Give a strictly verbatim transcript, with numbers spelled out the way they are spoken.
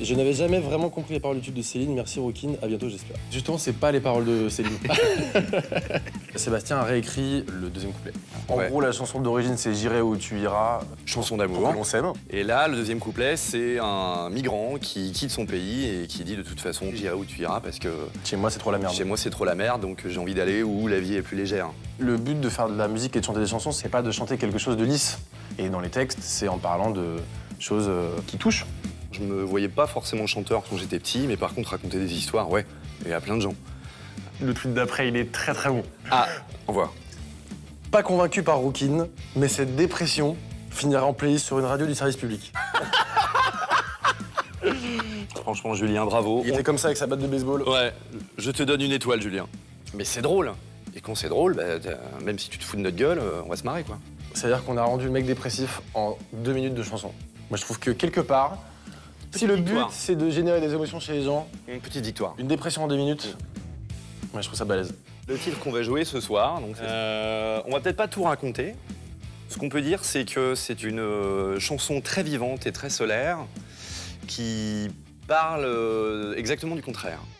Je n'avais jamais vraiment compris les paroles du tube de Céline. Merci Rookin, à bientôt j'espère. Justement, c'est pas les paroles de Céline. Sébastien a réécrit le deuxième couplet. En Ouais. gros, la chanson d'origine, c'est J'irai où tu iras. Chanson Pour d'amour. que l'on s'aime. Et là, le deuxième couplet, c'est un migrant qui quitte son pays et qui dit de toute façon, j'irai où tu iras parce que Chez moi, c'est trop la merde. chez moi, c'est trop la merde, donc j'ai envie d'aller où la vie est plus légère. Le but de faire de la musique et de chanter des chansons, c'est pas de chanter quelque chose de lisse. Et dans les textes, c'est en parlant de choses euh, qui touchent. Je me voyais pas forcément chanteur quand j'étais petit, mais par contre, raconter des histoires, ouais, et à plein de gens. Le tweet d'après, il est très très bon. Ah, au revoir. Pas convaincu par Rookin, mais cette dépression finira en playlist sur une radio du service public. Franchement, Julien, bravo. Il était comme ça avec sa batte de baseball. Ouais, je te donne une étoile, Julien. Mais c'est drôle. Et quand c'est drôle, bah, même si tu te fous de notre gueule, on va se marrer, quoi. C'est-à-dire qu'on a rendu le mec dépressif en deux minutes de chanson. Moi, je trouve que quelque part, si le but, victoire. c'est de générer des émotions chez les gens, Une petite victoire. une dépression en deux minutes, moi, je trouve ça balèze. Le titre qu'on va jouer ce soir, donc euh, on va peut-être pas tout raconter. Ce qu'on peut dire, c'est que c'est une euh, chanson très vivante et très solaire qui parle euh, exactement du contraire.